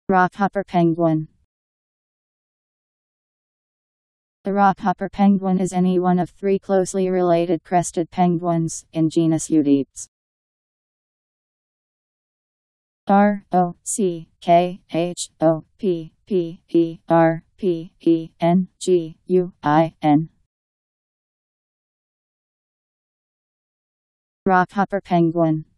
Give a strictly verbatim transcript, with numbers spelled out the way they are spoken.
Rockhopper penguin. The rockhopper penguin is any one of three closely related crested penguins, in genus Eudyptes. R O C K H O P P E R P E N G U I N. Rockhopper penguin.